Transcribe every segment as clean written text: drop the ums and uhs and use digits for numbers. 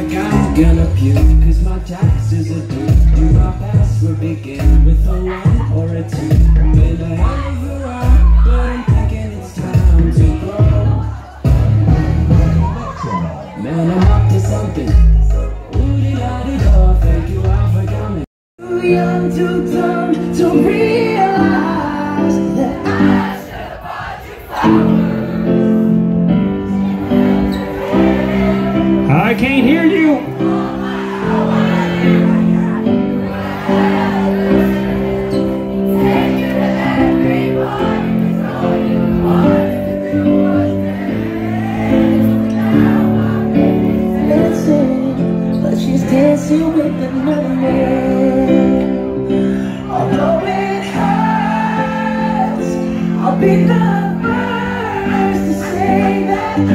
like I'm gonna puke, cause my taxes are due. Do my password begin with a 1 or a 2? Been a hell of a ride, but I'm thinking it's time to grow. Man, I'm up to something. Ooh-dee-da-dee-da, thank you all for coming. Too young, too dumb to realize that I should have bought you flowers. I can't hear you. But she's dancing with another man. Although it hurts, I'll be the first to say that.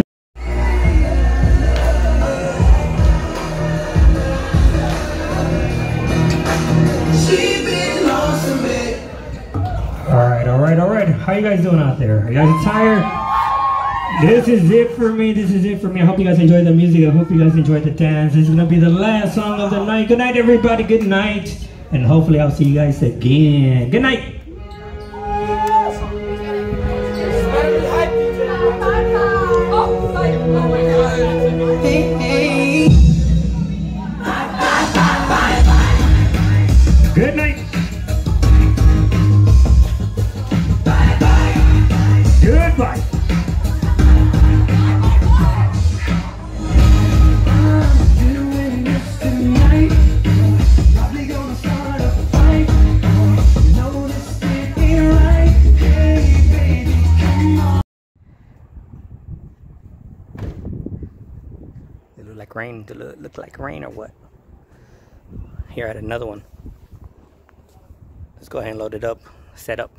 All right. How you guys doing out there? Are you guys tired? This is it for me. I hope you guys enjoyed the music. I hope you guys enjoyed the dance. This is gonna be the last song of the night. Good night, everybody. Good night. And hopefully I'll see you guys again. Good night. Good night. Goodbye. It look like rain. Does it look like rain or what? Here at another one. Let's go ahead and load it up. Set up.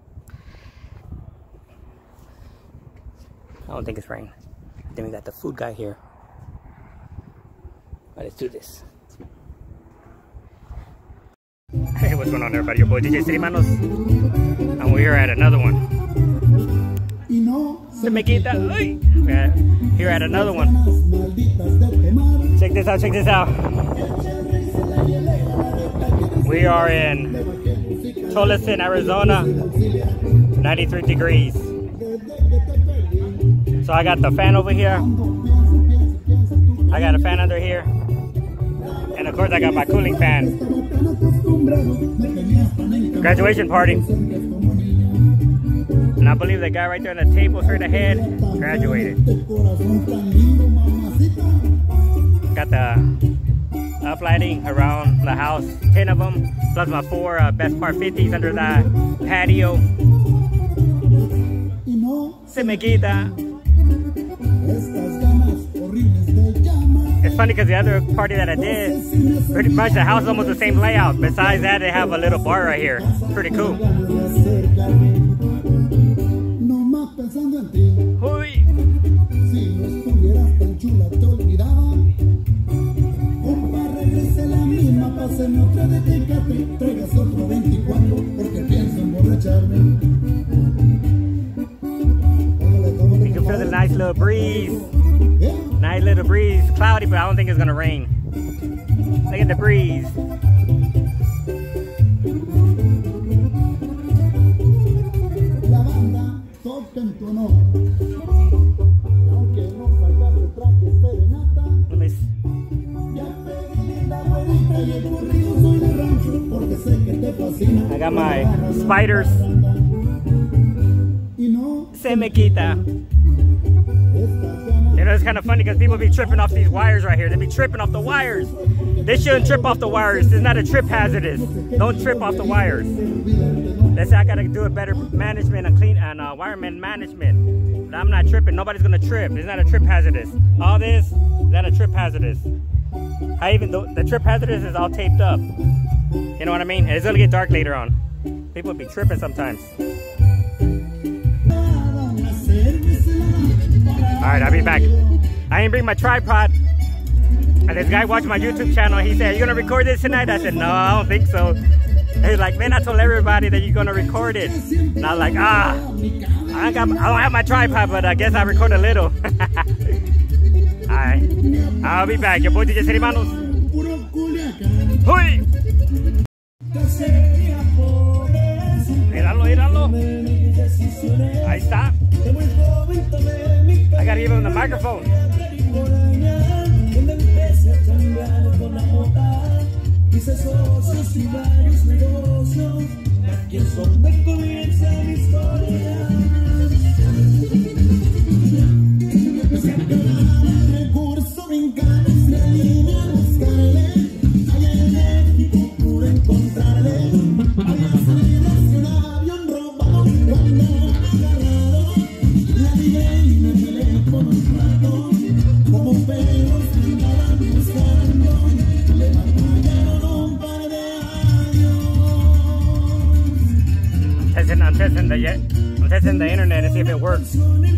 I don't think it's rain. Then we got the food guy here. All right, let's do this. Hey, what's going on, everybody? Your boy DJ City Manos, and we're here at another one. We're here at another one. Check this out. Check this out. We are in Tolleson, Arizona. 93 degrees. So I got the fan over here. I got a fan under here. And of course I got my cooling fan. Graduation party. And I believe the guy right there on the table straight ahead graduated. Got the uplighting around the house, 10 of them, plus my 4 Best Part 50s under that patio. Se me quita. It's funny because the other party that I did, pretty much the house is almost the same layout. Besides that, they have a little bar right here. Pretty cool. Hui. You can feel the nice little breeze. Nice little breeze. Cloudy, but I don't think it's gonna rain. Look at the breeze. Let me see. I got my spiders. Se me quita. You know, it's kind of funny because people be tripping off these wires right here. They be tripping off the wires. They shouldn't trip off the wires. It's not a trip hazardous. Don't trip off the wires. They say I gotta do a better management and clean and wireman management. But I'm not tripping. Nobody's gonna trip. It's not a trip hazardous. All this is not a trip hazardous. I even the trip hazardous is all taped up. You know what I mean? And it's gonna get dark later on. People be tripping sometimes. Alright, I'll be back. I didn't bring my tripod. And this guy watched my YouTube channel. He said, "Are you gonna record this tonight?" I said, "No, I don't think so." And he's like, "Man, I told everybody that you're gonna record it." And I was like, I don't have my tripod, but I guess I record a little. Alright. Alright. I'll be back. Your boy DJ Serimanos. ¡Uy! Míralo, míralo. Ahí está. I gotta give him the microphone. I'm testing the internet and see if it works.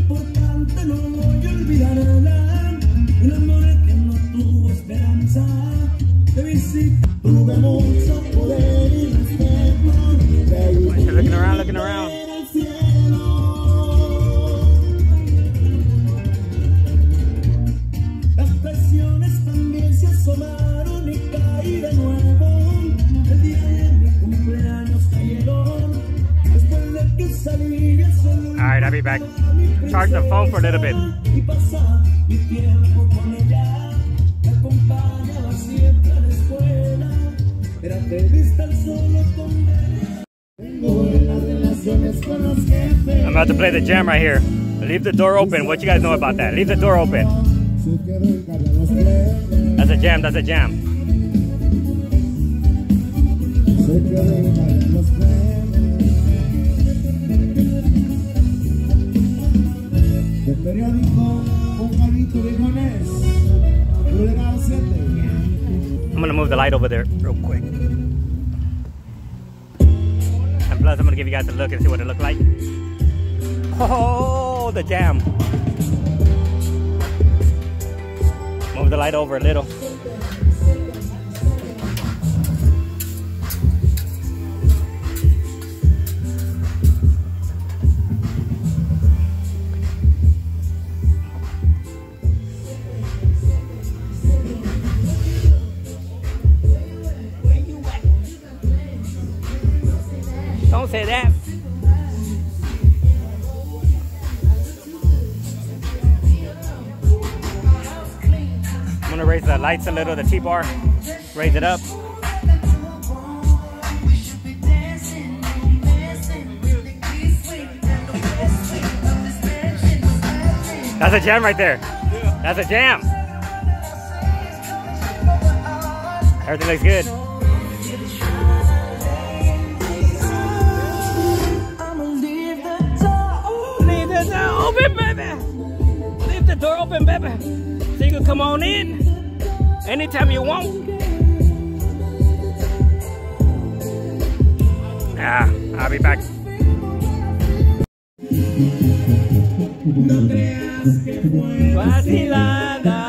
Looking around. Las presiones también se asomaron y caí de nuevo. El día de mi cumpleaños cayeron. Alright, I'll be back. Charge the phone for a little bit. I'm about to play the jam right here. Leave the door open. What you guys know about that? Leave the door open. That's a jam, that's a jam. I'm gonna move the light over there real quick. And plus I'm gonna give you guys a look and see what it looked like. Oh, the jam. Move the light over a little. Don't say that. I'm gonna raise the lights a little, the T-bar. Raise it up. That's a jam right there. That's a jam. Everything looks good. Open, baby. Leave the door open, baby. So you can come on in anytime you want. Yeah, I'll be back. Vacilada.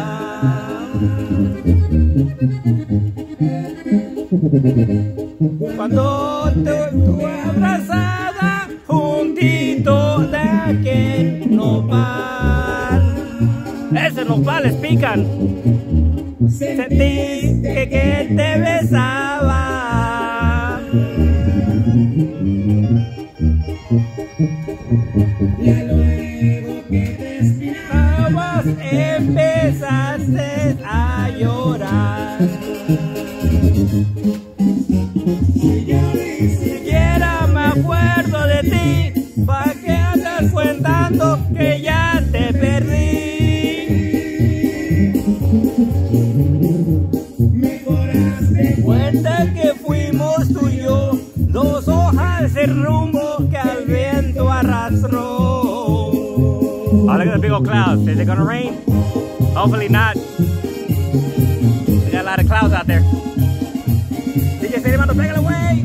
Cuando tú abrazada juntito de aquel nopal. Ese nopal les pican. Sentí que te besaba. Ya luego que te estirabas empezaste a llorar. Si siquiera me acuerdo de ti, ¿pa' qué andas contando que ya te perdí? Cuenta que fuimos tú y yo, dos hojas de rumbo que al viento arrastró. Oh, look at the big old clouds. Is it gonna rain? Hopefully not. We got a lot of clouds out there. DJ Serimanos, pégale away.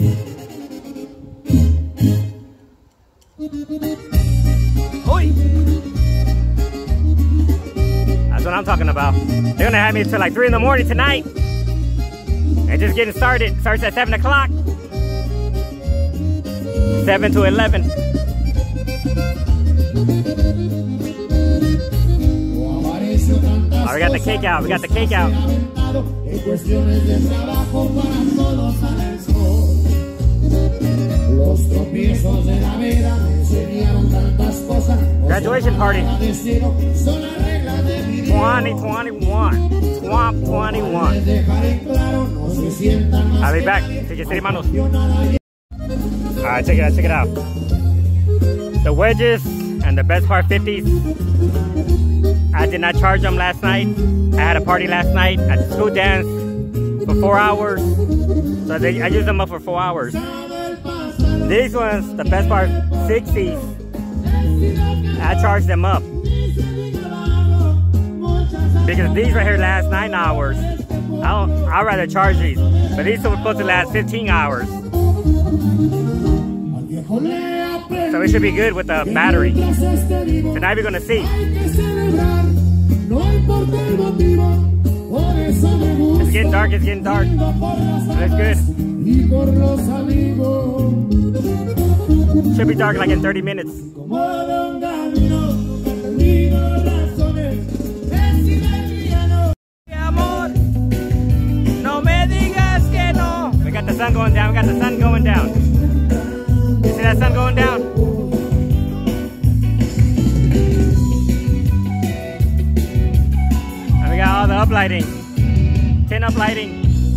Oi. That's what I'm talking about. They're gonna have me till like 3 in the morning tonight. And just getting started. Starts at 7 o'clock. 7 to 11. Oh, we got the cake out. We got the cake out. Graduation party. 2021. Swamp 21. I'll be back. Take your city manos. Alright, check it out, check it out. The wedges and the best part 50s. I did not charge them last night. I had a party last night at the school dance for 4 hours. So I used them up for 4 hours. These ones, the best part 60s, I charged them up. Because these right here last 9 hours. I'd rather charge these. But these are supposed to last 15 hours. So it should be good with the battery. Tonight we're gonna see. It's getting dark, it's getting dark. That's good. Should be dark like in 30 minutes. We got the sun going down, we got the sun going down. You see that sun going down? And we got all the uplighting. 10 uplighting.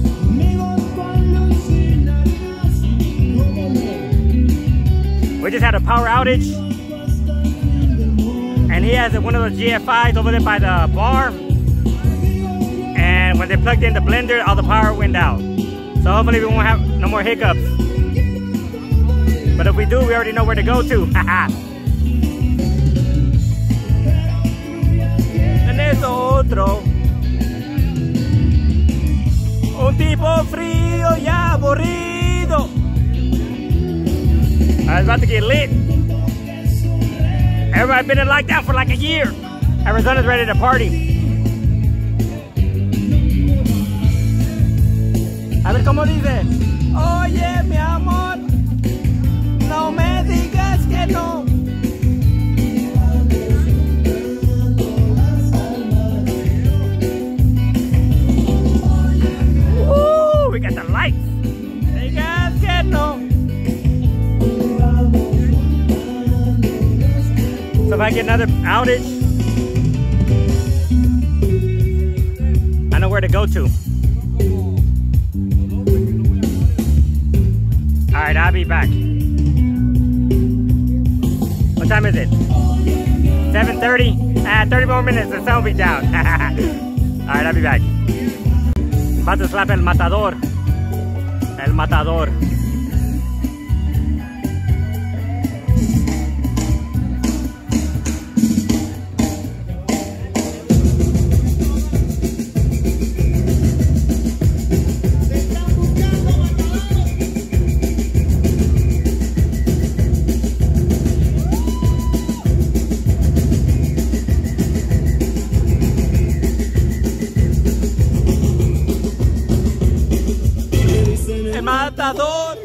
We just had a power outage. And he has one of those GFIs over there by the bar. And when they plugged in the blender, all the power went out. So hopefully we won't have no more hiccups. But if we do, we already know where to go to. En eso otro. Un tipo frío y aburrido. I was about to get lit. Everybody been in lockdown for like a year. Arizona's ready to party. A ver cómo dice. Oye, mi amor, no me digas que no. We got the lights. Digas que no. So if I get another outage, I know where to go to. Alright, I'll be back. What time is it? 7:30? 30 more minutes, the sun will be down. Alright, I'll be back. About to slap El Matador. El Matador. Matador.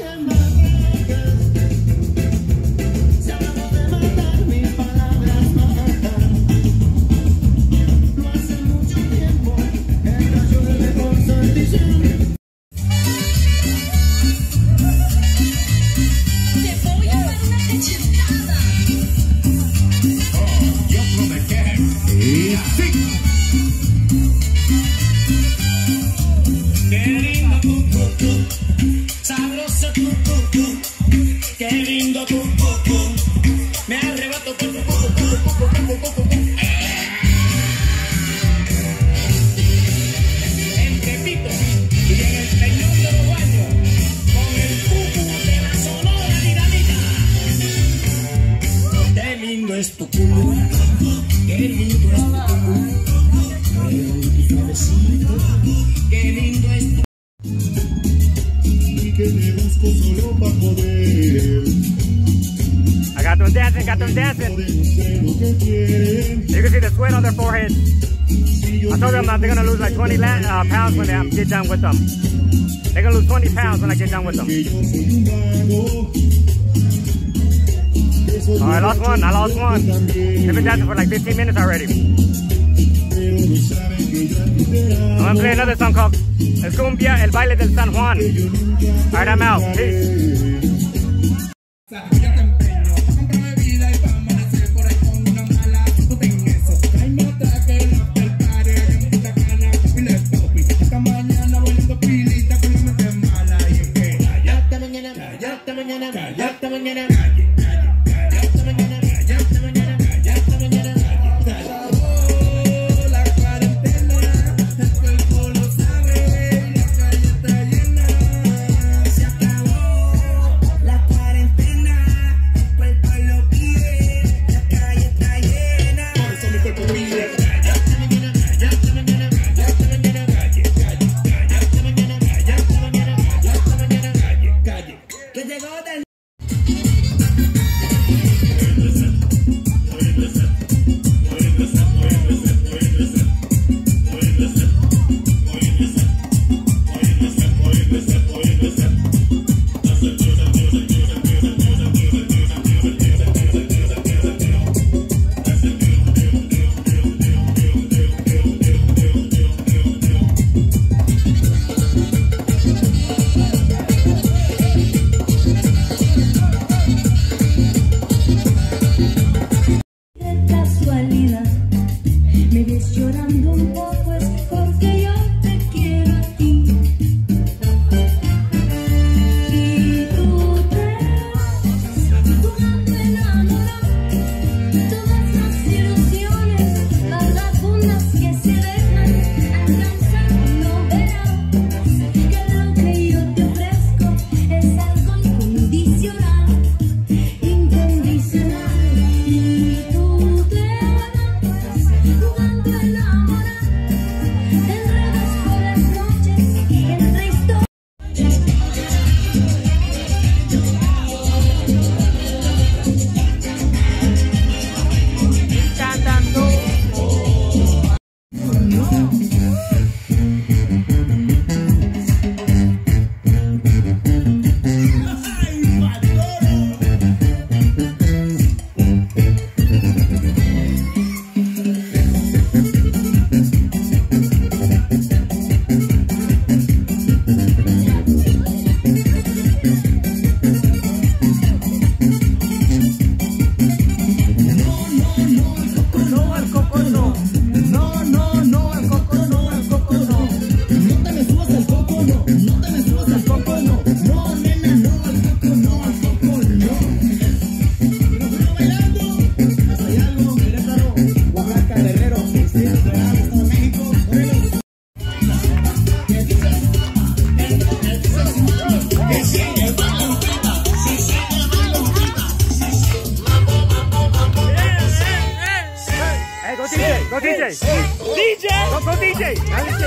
I got them dancing, got them dancing. You can see the sweat on their forehead. I told them that they're gonna lose like 20 pounds when I get done with them. They're gonna lose 20 pounds when I get done with them. Oh, I lost one. They've been dancing for like 15 minutes already. I'm gonna play another song called El Cumbia, El Baile del San Juan. Alright, I'm out. Peace. Go DJ! DJ! Go DJ!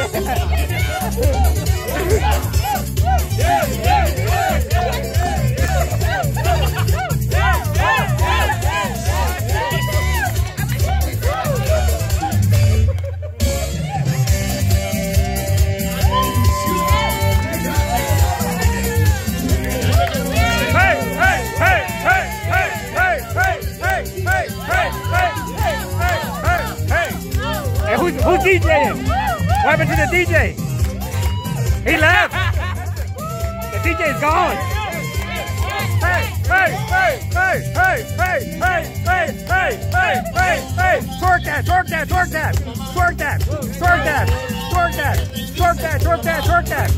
Who's DJing? What happened to the DJ? He left. The DJ is gone. Hey, hey, hey, hey, hey, hey, hey, hey, hey, hey, hey, hey. Twerk that, twerk that, twerk that. Twerk that, twerk that, twerk that, twerk that, twerk that, twerk that.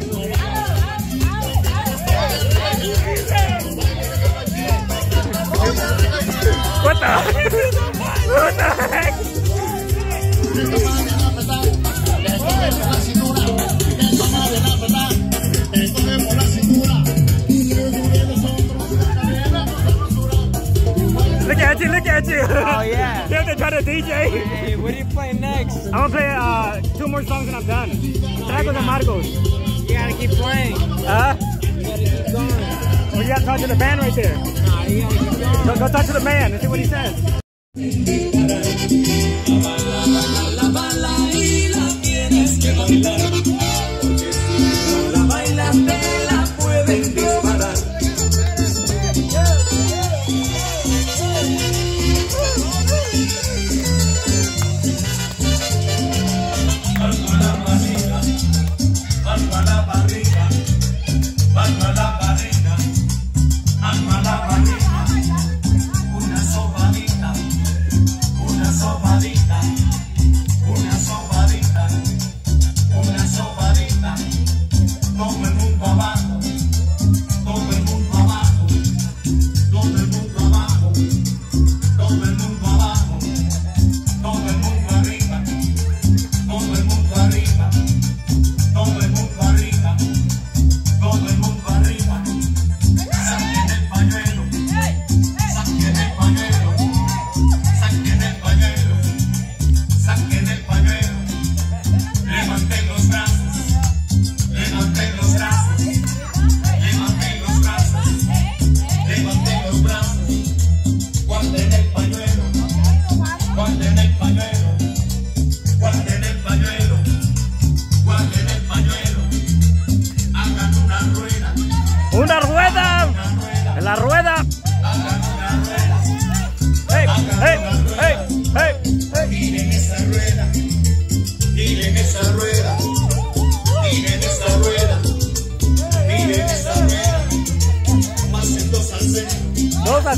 What the? What the heck? Look at you, look at you. Oh yeah. You have to try to DJ. Hey, what are you playing next? I'm gonna play 2 more songs and I'm done. Tragos Amargos. You gotta keep playing. You gotta keep going. Well, you gotta talk to the band right there. Nah, you gotta keep going. Go talk to the band and see what he says.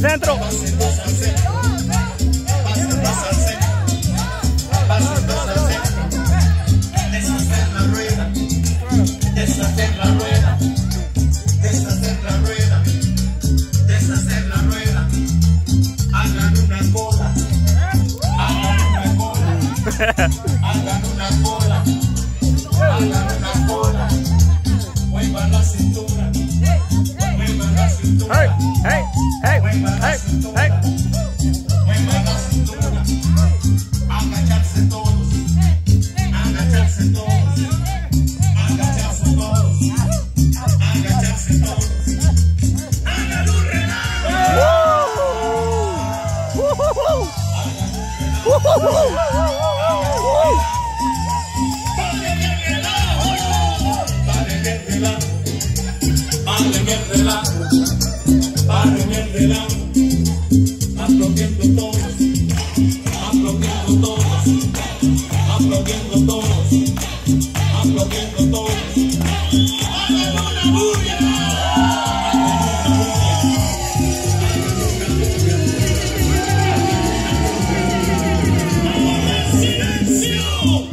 centro. Hagan una cola, muevan la cintura, muevan la cintura, Hey, hey, hey, muevan la hey, cintura, hey. muevan la cintura, agacharse todos, agacharse todos, agacharse todos, agacharse todos, hagan un relajo. Paren el relajo, aplaudiendo todos, aplaudiendo todos, aplaudiendo todos, aplaudiendo todos. ¡Hagan una bulla! ¡Hagan silencio!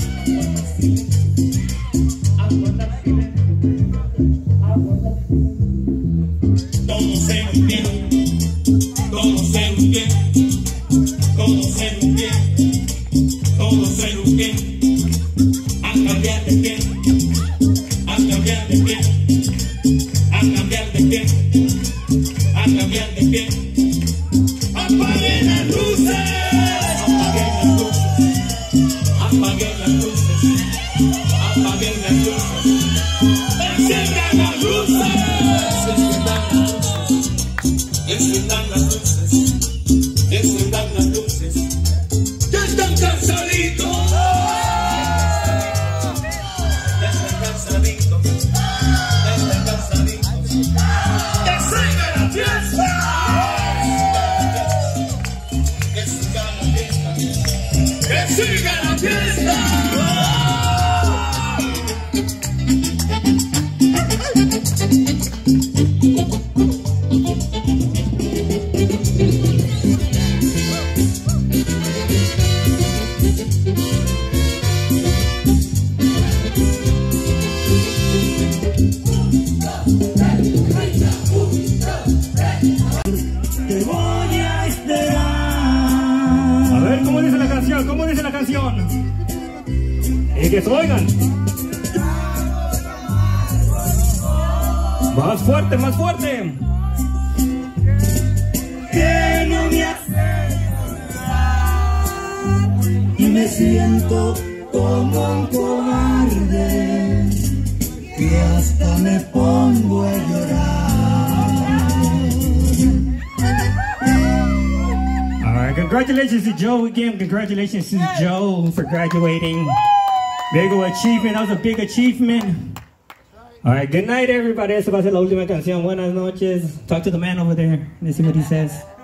Aguardar silencio, aguardar silencio. Todos en un pie, todos en un pie, todos en un pie, todos en un pie, a cambiar de pie, a cambiar de pie, a cambiar de pie, a cambiar de pie. ¡Apaguen las luces! ¡Apaguen las luces! ¡Apaguen las luces! ¡Apaguen las luces! ¡Enciendan las luces! Enciendan las luces, enciendan las luces, ya están cansaditos, ya están cansaditos, ya están cansaditos, que siga la fiesta, que siga la fiesta, que siga la fiesta. A ver, ¿cómo dice la canción? ¿Cómo dice la canción? Y que se oigan. Más fuerte, más fuerte. Que no me hace llorar y me siento como un cobarde, que hasta me pongo a llorar. All right, congratulations to Joe again. Congratulations to Joe for graduating. Big achievement. That was a big achievement. All right, good night, everybody. Esa va a ser la última canción. Buenas noches. Talk to the man over there. Let's see what he says.